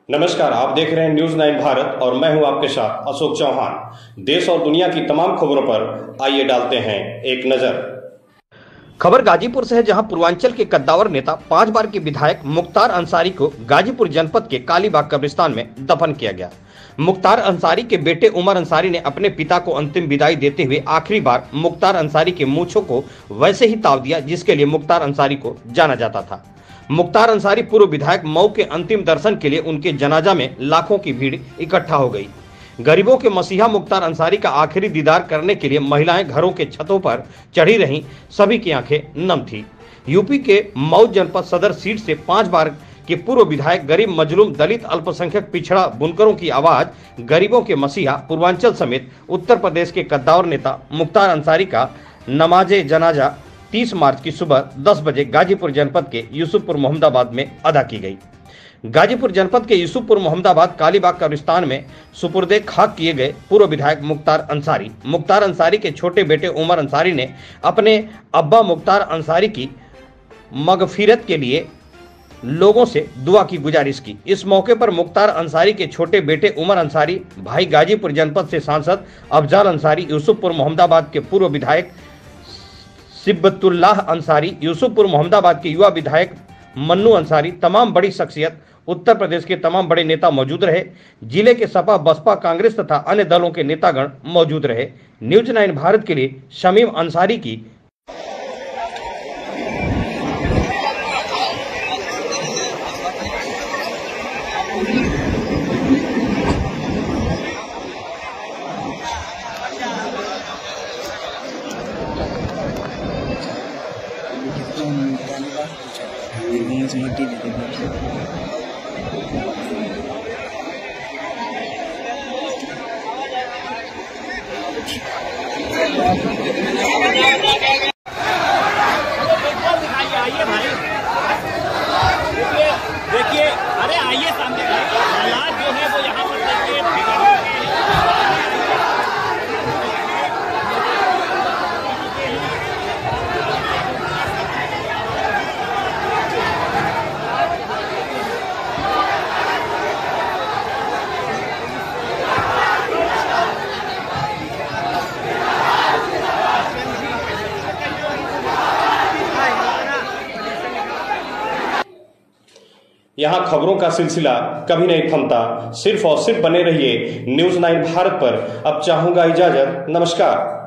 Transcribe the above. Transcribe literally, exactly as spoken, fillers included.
नमस्कार, आप देख रहे हैं न्यूज नाइन भारत और मैं हूं आपके साथ अशोक चौहान। देश और दुनिया की तमाम खबरों पर आइए डालते हैं एक नजर। खबर गाजीपुर से है, जहां पूर्वांचल के कद्दावर नेता पांच बार के विधायक मुख्तार अंसारी को गाजीपुर जनपद के कालीबाग कब्रिस्तान में दफन किया गया। मुख्तार अंसारी के बेटे उमर अंसारी ने अपने पिता को अंतिम विदाई देते हुए आखिरी बार मुख्तार अंसारी के मूंछों को वैसे ही ताव दिया जिसके लिए मुख्तार अंसारी को जाना जाता था। मुख्तार अंसारी पूर्व विधायक मऊ के अंतिम दर्शन के लिए उनके जनाजा में लाखों की भीड़ इकट्ठा हो गई। गरीबों के मसीहा मुख्तार अंसारी का आखिरी दीदार करने के लिए महिलाएं घरों के छतों पर चढ़ी रहीं, सभी की आंखें नम थी। यूपी के मऊ जनपद सदर सीट से पांच बार के पूर्व विधायक, गरीब मजलूम, दलित, अल्पसंख्यक, पिछड़ा, बुनकरों की आवाज, गरीबों के मसीहा, पूर्वांचल समेत उत्तर प्रदेश के कद्दावर नेता मुख्तार अंसारी का नमाजे जनाजा तीस मार्च की सुबह दस बजे गाजीपुर जनपद के यूसुफपुर मोहम्मदाबाद में अदा की गई। गाजीपुर जनपद के यूसुफपुर मोहम्मदाबाद कालीबाग कब्रिस्तान में सुपुर्दे खाक किए गए पूर्व विधायक मुख्तार अंसारी मुख्तार अंसारी के छोटे बेटे उमर अंसारी ने अपने अब्बा मुख्तार अंसारी की मगफिरत के लिए लोगों से दुआ की गुजारिश की। इस मौके पर मुख्तार अंसारी के छोटे बेटे उमर अंसारी, भाई गाजीपुर जनपद से सांसद अफजाल अंसारी, यूसुफपुर मोहम्मदाबाद के पूर्व विधायक सिब्बतुल्लाह अंसारी, यूसुफपुर मोहम्मदाबाद के युवा विधायक मन्नू अंसारी, तमाम बड़ी शख्सियत, उत्तर प्रदेश के तमाम बड़े नेता मौजूद रहे। जिले के सपा, बसपा, कांग्रेस तथा अन्य दलों के नेतागण मौजूद रहे। न्यूज नाइन भारत के लिए शमीम अंसारी की मट्टी दे आइए भाई, देखिए देखिए अरे आइए सामने, हालात जो है वो यहाँ पर देखिए। यहाँ खबरों का सिलसिला कभी नहीं थमता। सिर्फ और सिर्फ बने रहिए न्यूज नाइन भारत पर। अब चाहूंगा इजाजत, नमस्कार।